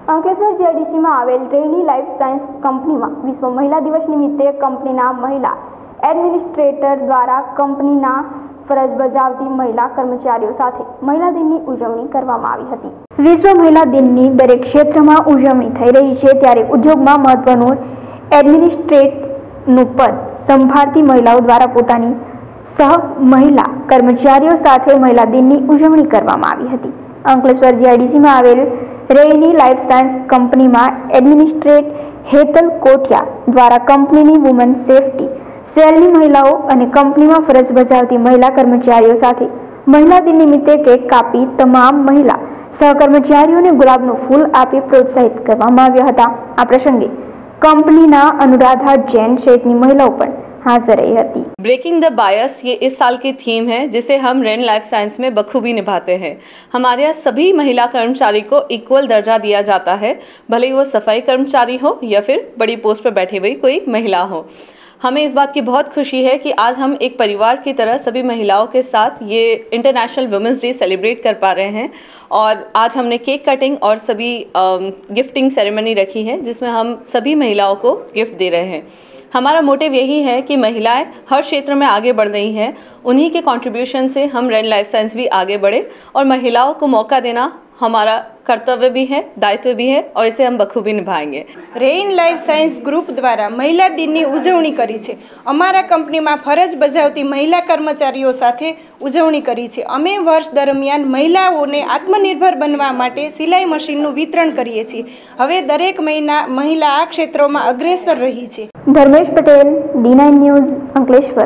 અંકલેશ્વર જીઆઈડીસીમાં આવેલ રેની લાઈફ સાયન્સ કંપનીમાં વિશ્વ મહિલા દિવસ નિમિત્તે કંપનીના મહિલા એડમિનિસ્ટ્રેટર દ્વારા કંપનીના ફરજ બજાવતી મહિલા કર્મચારીઓ સાથે મહિલા દિનની ઉજવણી કરવામાં આવી હતી। વિશ્વ મહિલા દિનની દરેક ક્ષેત્રમાં ઉજવણી થઈ રહી છે, ત્યારે ઉદ્યોગમાં મહત્વનું એડમિનિસ્ટ્રેટરનું પદ સંભાળતી મહિલાઓ દ્વારા પોતાની સહ મહિલા કર્મચારીઓ સાથે મહિલા દિનની ઉજવણી કરવામાં આવી હતી। અંકલેશ્વર જીઆઈડીસીમાં આવેલ રેની લાઈફ સાયન્સ કંપનીમાં એડમિનિસ્ટ્રેટર હેતલ કોઠિયા દ્વારા કંપનીની વુમન સેફટી સેલની મહિલાઓ અને કંપનીમાં ફરજ બજાવતી મહિલા કર્મચારીઓ સાથે મહિલા દિન નિમિત્તે કેક કાપી તમામ મહિલા સહકર્મચારીઓને ગુલાબનું ફૂલ આપી પ્રોત્સાહિત કરવામાં આવ્યા હતા। આ પ્રસંગે कंपनीना अनुराधा जैन सहितनी महिलाओं पर हाजिर रही थी। ब्रेकिंग द बायस ये इस साल की थीम है, जिसे हम रेन लाइफ साइंस में बखूबी निभाते हैं। हमारे यहाँ सभी महिला कर्मचारी को इक्वल दर्जा दिया जाता है, भले ही वो सफाई कर्मचारी हो या फिर बड़ी पोस्ट पर बैठी हुई कोई महिला हो। हमें इस बात की बहुत खुशी है कि आज हम एक परिवार की तरह सभी महिलाओं के साथ ये इंटरनेशनल वुमेंस डे सेलिब्रेट कर पा रहे हैं। और आज हमने केक कटिंग और सभी गिफ्टिंग सेरेमनी रखी है, जिसमें हम सभी महिलाओं को गिफ्ट दे रहे हैं। हमारा मोटिव यही है कि महिलाएं हर क्षेत्र में आगे बढ़ रही हैं, उन्हीं के कंट्रीब्यूशन से हम रेन लाइफ साइंस भी आगे बढ़े, और महिलाओं को मौका देना हमारा कर्तव्य भी है, दायित्व भी है, और इसे हम बखूबी निभाएंगे। रेन लाइफ साइंस ग्रुप द्वारा महिला दिनની ઉજવણી કરી છે। અમારા કંપનીમાં ફરજ બજાવતી મહિલા કર્મચારીઓ સાથે ઉજવણી કરી છે। અમે વર્ષ દરમિયાન મહિલાઓને આત્મનિર્ભર બનવા માટે સિલાઈ મશીનનું વિતરણ કરીએ છીએ। હવે દરેક મહિલા આ ક્ષેત્રોમાં અગ્રેસર રહી છે। Dharmesh Patel, D9 news, Ankleshwar.